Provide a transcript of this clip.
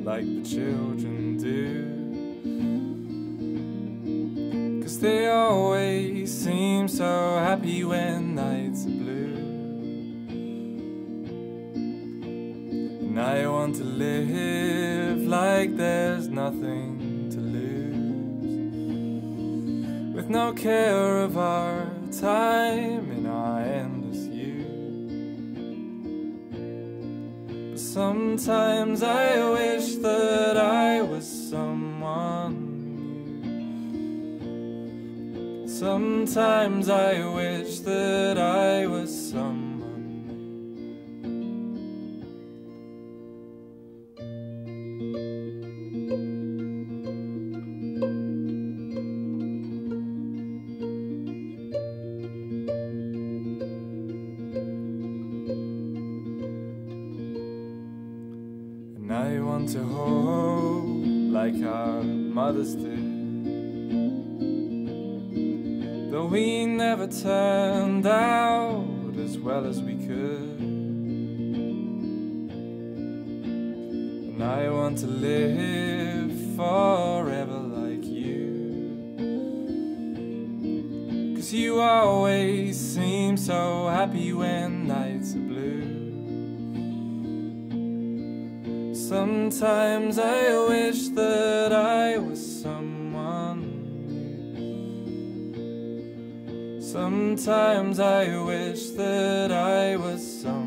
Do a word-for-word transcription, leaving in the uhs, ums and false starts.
like the children do. 'Cause they always seem so happy when nights are blue. And I want to live like there's nothing to lose, with no care of our time in our endless youth. But sometimes I wish that I was someone new. Sometimes I wish that I was someone. And I want to hold like our mothers did, though we never turned out as well as we could. And I want to live forever like you, 'cause you always seem so happy when nights are blue. Sometimes I wish that I was someone new. Sometimes I wish that I was someone.